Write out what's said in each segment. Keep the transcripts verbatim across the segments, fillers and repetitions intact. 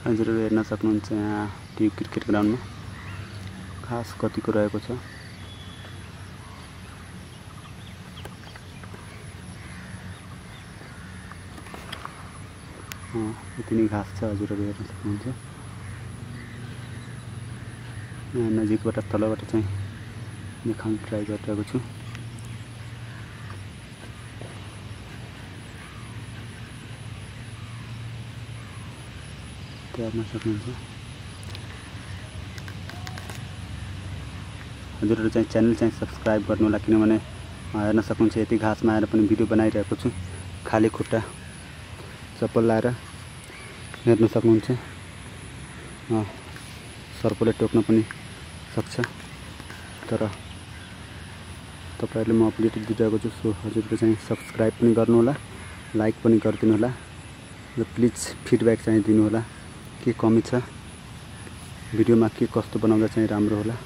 हजुरहरु हेर्न सक्नुहुन्छ यहाँ त्यो क्रिकेट ग्राउन्डमा घाँस कतिको रहेको छ। यति नै घाँस छ हजुरहरु हेर्न सक्नुहुन्छ। यहाँ नजिकबाट तलबाट चाहिँ देखाउन ट्राई गरिरहेको छु। हेर्न सक्नुहुन्छ। हजुरहरु चाहिँ च्यानल चाहिँ सब्स्क्राइब गर्नु होला किनभने हेर्न सक्नुहुन्छ यति घाँसमा आएर पनि भिडियो बनाइरहेको छु। खाली खुट्टा चप्पल लाएर हेर्न सक्नुहुन्छ। सर्पले टोक्न पनि सक्छ तर तपाईहरुले म अपडेट दिइरहेको छु। सो हजुरहरु चाहिँ सब्स्क्राइब पनि गर्नु होला, लाइक पनि गरिदिनु होला र प्लिज फिडब्याक चाहिँ दिनु होला के कमी छ भिडियोमा, के कस्तो बनाउँदा चाहिँ राम्रो होला।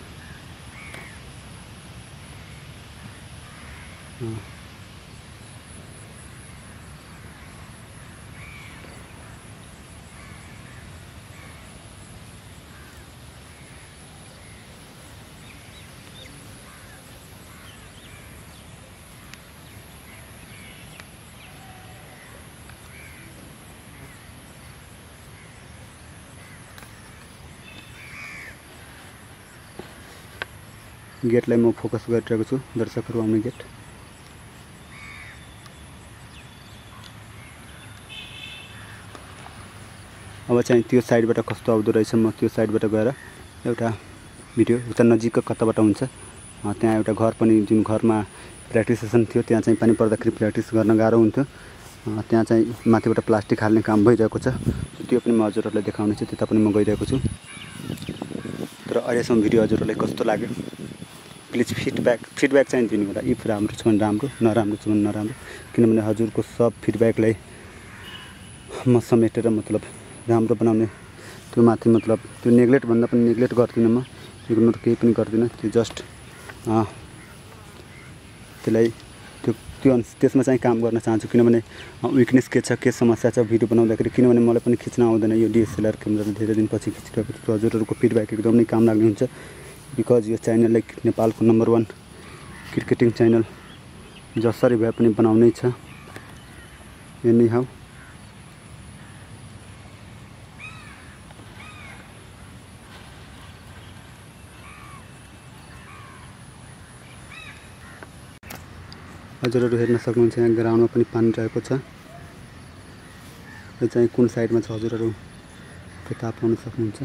गेटलाई म फोकस गरिरहेको छु, दर्शकहरु आउने गेट। अब चाहिँ त्यो साइडबाट कस्तो आउँदो रहेछ म त्यो साइडबाट गएर एउटा भिडियो उता नजिकको कताबाट हुन्छ त्यहाँ एउटा घर पनि जुन घरमा प्र्याक्टिस सेसन थियो त्यहाँ चाहिँ पानी पर्दाखेरि प्र्याक्टिस गर्न गाह्रो हुन्थ्यो। त्यहाँ चाहिँ माथिबाट प्लास्टिक हाल्ने काम भइरहेको छ। त्यो पनि म हजुरहरुलाई देखाउने छु। त्यता पनि म गइरहेको छु। तर अहिलेसम्म भिडियो हजुरहरुलाई कस्तो लाग्यो प्लिज फिडब्याक फिडब्याक चाहिँ दिनु होला। इफ राम्रो छ भने राम्रो, नराम्रो छ भने नराम्रो, किनभने हजुरको सब फिडब्याकलाई म समेटेर मतलब राम्रो बनाउने त्यो माथि मतलब त्यो नेग्लेक्ट भन्दा पनि नेग्लेक्ट गर्दिनँ म, इग्नोर केही पनि गर्दिनँ। त्यो जस्ट त्यसलाई त्यो त्यो त्यसमा चाहिँ काम गर्न चाहन्छु किनभने विकनेस के छ, के समस्या छ भिडियो बनाउँदाखेरि। किनभने मलाई पनि खिच्न आउँदैन यो डिएसएलआर क्यामेराले धेरै दिनपछि खिचिरहेको छु। हजुरहरूको फिडब्याक एकदमै काम लाग्ने हुन्छ बिकज यो च्यानल लाइक नेपालको नम्बर वान क्रिकेटिङ च्यानल जसरी भए पनि बनाउनै छ। एनी हाउ हजुरहरु हेर्न सक्नुहुन्छ यहाँ ग्राउन्डमा पनि पानी रहेको छ। यो चाहिँ कुन साइडमा छ हजुरहरु थाहा पाउन सक्नुहुन्छ।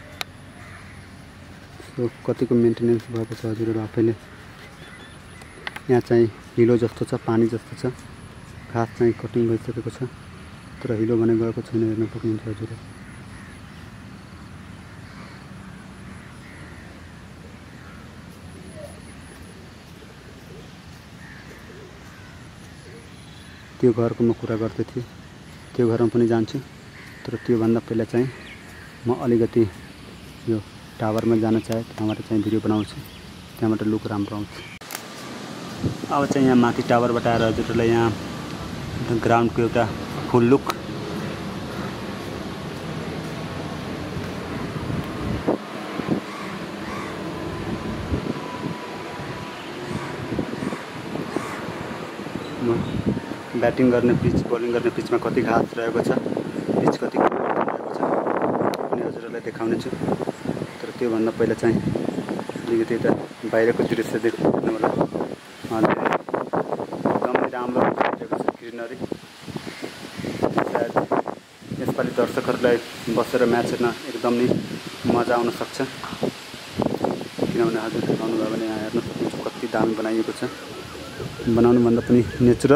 सो कतिको मेन्टेनेन्स भएको छ हजुरहरु आफैले। यहाँ चाहिँ हिलो जस्तो छ, पानी जस्तो छ, घाँस चाहिँ कटिङ भइसकेको छ तर हिलो भने गएको छैन। हेर्न सक्नुहुन्छ हजुरहरु। त्यो घरको म कुरा गर्दै थिएँ, त्यो घरमा पनि जान्छु तर त्यो भन्दा पहिला चाहिँ म अलिकति यो टावरमा जान चाहे त्यहाँबाट चाहिँ भिडियो बनाउँछु, त्यहाँबाट लुक राम्रो आउँछ। अब चाहिँ यहाँ माथि टावरबाट आएर हजुरहरुलाई यहाँ ग्राउन्डको एउटा फुल लुक ब्याटिङ गर्ने पिच, बलिङ गर्ने पिचमा कति घाँस रहेको छ, पिच कति रहेको छ अनि हजुरहरुलाई देखाउने छु। तर त्यो भन्दा पहिला चाहिँ अलिकति यता बाहिरको दृश्य देख्नु होला। एकदमै राम्रो देखिरहेको छ ग्रिनरी। सायद यसपालि दर्शकहरुलाई बसेर म्याच हेर्न एकदमै मजा आउन सक्छ किनभने हजुरले आउनुभयो भने यहाँ हेर्न सक्नुहुन्छ कति दामी बनाइएको छ। बनाउनु भन्दा पनि नेचुरल।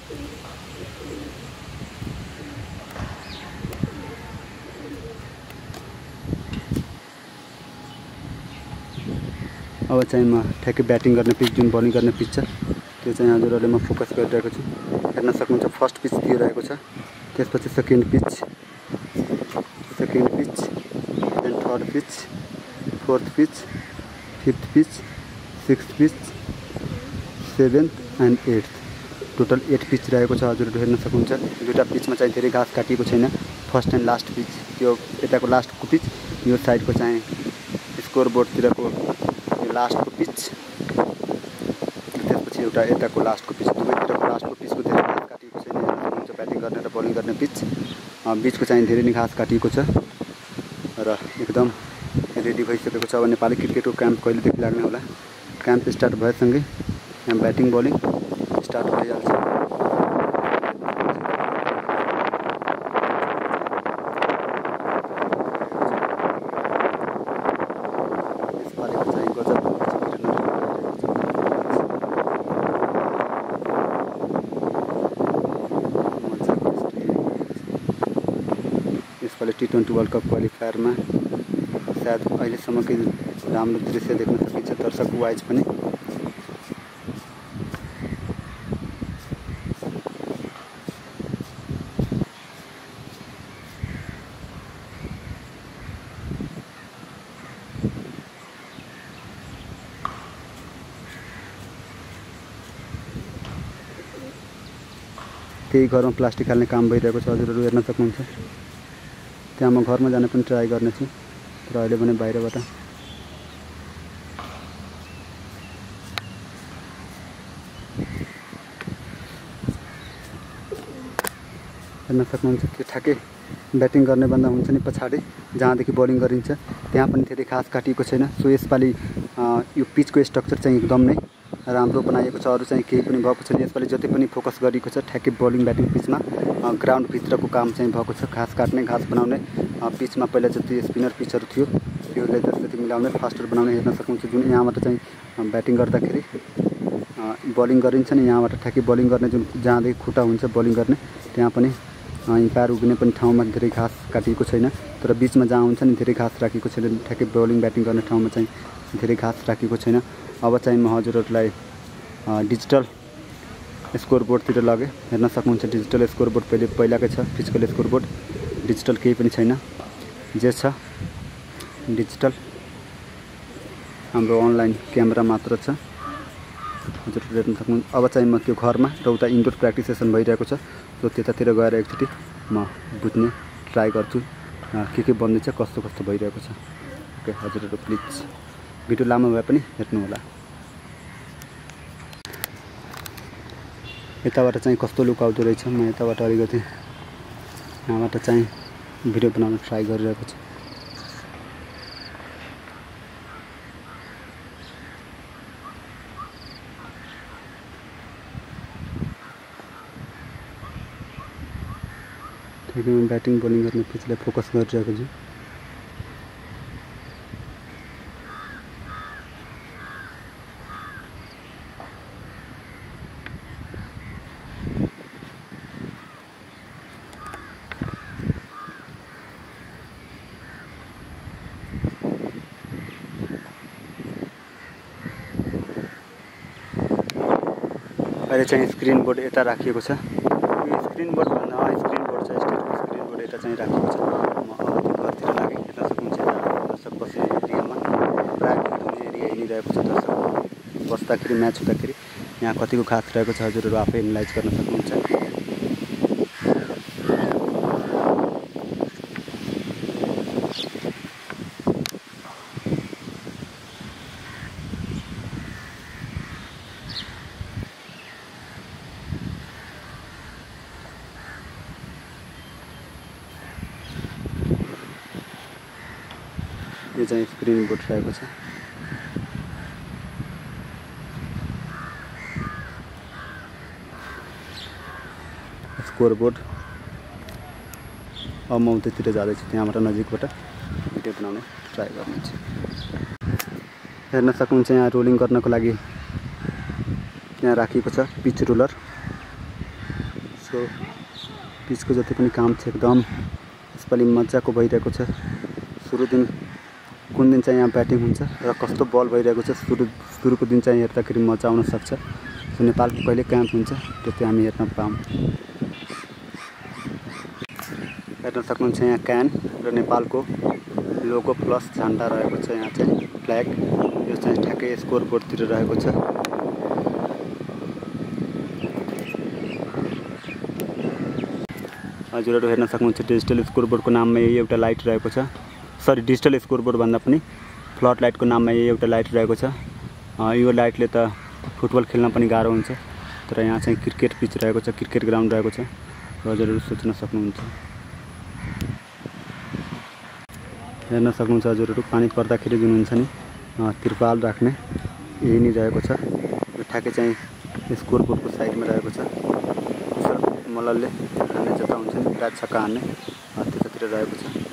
अब चाहिँ म ठ्याक्कै ब्याटिङ गर्ने पिच जुन बलिङ गर्ने पिच छ त्यो चाहिँ हजुरहरुले म फोकस गरिरहेको छु। हेर्न सक्नुहुन्छ फर्स्ट पिच त्यो रहेको छ, त्यसपछि second pitch, second pitch, then third pitch, fourth pitch, fifth pitch, sixth pitch, seventh and eighth, total eight pitch रहेको छ। हजुरहरु हेर्न सक्नुहुन्छ दुईटा पिचमा चाहिँ धेरै घाँस काटिएको छैन। फर्स्ट एन्ड लास्ट पिच त्यो यताको लास्टको पिच यो साइडको चाहिँ स्कोर बोर्डतिरको यो लास्टको पिच त्यसपछि एउटा यताको लास्टको पिच दुवैतिरको लास्टको पिचको धेरै घाँस काटिएको छैन हुन्छ ब्याटिङ गर्ने र बलिङ गर्ने पिच बिचको चाहिँ धेरै नै घाँस काटिएको छ र एकदम रेडी भइसकेको छ। अब नेपाली क्रिकेटको क्याम्प कहिलेदेखि लाग्ने होला क्याम्प स्टार्ट भएसँगै यहाँ ब्याटिङ बलिङ स्टार्ट भइहाल्छ। यसपालिको चाहिँ गजब यसपालि टी ट्वेन्टी वर्ल्ड कप क्वालिफायरमा सायद अहिलेसम्मकै राम्रो दृश्य देख्न सकिन्छ दर्शक वाइज पनि। त्यही घरमा प्लास्टिक हाल्ने काम भइरहेको छ हजुरहरू हेर्न सक्नुहुन्छ। त्यहाँ म घरमा जान पनि ट्राई गर्नेछु तर अहिले भने बाहिरबाट हेर्न सक्नुहुन्छ त्यो ठ्याक्कै ब्याटिङ गर्ने भन्दा हुन्छ नि पछाडि जहाँदेखि बलिङ गरिन्छ त्यहाँ पनि धेरै घाँस काटिएको छैन। सो यसपालि यो पिचको स्ट्रक्चर चाहिँ एकदम नै राम्रो बनाइएको छ अरू चाहिँ केही पनि भएको छैन। यसपालि जति पनि फोकस गरिएको छ ठ्याक्कै बलिङ ब्याटिङ पिचमा ग्राउन्ड भित्रको काम चाहिँ भएको छ घाँस काट्ने घाँस बनाउने पिचमा पहिला जति स्पिनर पिचहरू थियो त्यो लेदर जति मिलाउने फास्टर बनाउने हेर्न सक्नुहुन्छ। जुन यहाँबाट चाहिँ ब्याटिङ गर्दाखेरि बलिङ गरिन्छ नि यहाँबाट ठ्याक्कै बलिङ गर्ने जुन जहाँदेखि खुट्टा हुन्छ बलिङ गर्ने त्यहाँ पनि इम्पायर उभिने पनि ठाउँमा धेरै घाँस काटिएको छैन तर बिचमा जहाँ हुन्छ नि धेरै घाँस राखेको छैन ठ्याक्कै बलिङ ब्याटिङ गर्ने ठाउँमा चाहिँ धेरै घाँस राखेको छैन। अब चाहिँ म हजुरहरूलाई डिजिटल स्कोर बोर्डतिर लगेँ हेर्न सक्नुहुन्छ। डिजिटल स्कोर बोर्ड पहिले पहिलाकै छ फिजिकल स्कोर बोर्ड डिजिटल केही पनि छैन जे छ डिजिटल हाम्रो अनलाइन क्यामेरा मात्र छ हजुरहरू हेर्न सक्नुहुन्छ। अब चाहिँ म त्यो घरमा र उता इन्डोर प्र्याक्टिस सेसन भइरहेको छ सो त्यतातिर गएर एकचोटि म बुझ्ने ट्राई गर्छु के के बन्दैछ कस्तो कस्तो भइरहेको छ। ओके हजुरहरू प्लिज भिडियो लामो भए पनि हेर्नु होला। यताबाट चाहिँ कस्तो लुक आउँदो रहेछ म यताबाट अलिकति यहाँबाट चाहिँ भिडियो बनाउन ट्राई गरिरहेको छु। ठिकै म ब्याटिङ बलिङ गर्ने पिचलाई फोकस गरिरहेको छु। अहिले चाहिँ स्क्रिन बोर्ड यता राखिएको छ यो स्क्रिन बोर्ड भन्दा स्क्रिन बोर्ड छ स्टेटको स्क्रिन बोर्ड यता चाहिँ राखिएको छ। म त्यो घरतिर लागेँ हेर्न सक्नुहुन्छ दर्शक बस्ने एरियामा प्रायः धुने एरिया हिँडिरहेको छ दर्शक बस्दाखेरि म्याच हुँदाखेरि यहाँ कतिको घाँस रहेको छ हजुरहरू आफै एनालाइज गर्न सक्नुहुन्छ। यो चाहिँ स्क्रिन बोर्ड रहेको छ। स्कोर बोर्ड अब म उतैतिर जाँदैछु त्यहाँबाट नजिकबाट भिडियो बनाउने ट्राई गर्नेछु। हेर्न सक्नुहुन्छ यहाँ रोलिङ गर्नको लागि यहाँ राखिएको छ पिच रोलर। सो पिचको जति पनि काम छ एकदम यसपालि मजाको भइरहेको छ। सुरु दिन कुन दिन चाहिँ यहाँ ब्याटिङ हुन्छ र कस्तो बल भइरहेको छ सुरु सुरुको दिन चाहिँ हेर्दाखेरि मजा आउन सक्छ। सो नेपालको कहिले क्याम्प हुन्छ त्यो चाहिँ हामी हेर्न पाऊँ। हेर्न सक्नुहुन्छ यहाँ क्यान र नेपालको लोगो प्लस झन्डा रहेको छ यहाँ चाहिँ फ्ल्याग यो चाहिँ ठ्याक्कै स्कोर बोर्डतिर रहेको छ। हजुरहरू हेर्न सक्नुहुन्छ डिजिटल स्कोरबोर्डको नाममा यही एउटा लाइट रहेको छ। सरी डिजिटल स्कोरबोर्ड भन्दा पनि फ्लड लाइटको नाममा यही एउटा लाइट रहेको छ। यो लाइटले त फुटबल खेल्न पनि गाह्रो हुन्छ, तर यहाँ चाहिँ क्रिकेट पिच रहेको छ, क्रिकेट ग्राउन्ड रहेको छ, हजुरहरू सोच्न सक्नुहुन्छ। हेर्न सक्नुहुन्छ हजुरहरू पानी पर्दाखेरि जुन हुन्छ नि तिरपाल राख्ने यही नै रहेको छ। यो ठ्याक्कै चाहिँ स्कोरबोर्डको साइडमा रहेको छ। मल्लले हान्ने जता हुन्छ नि ब्याट छक्का हान्ने त्यतातिर रहेको छ।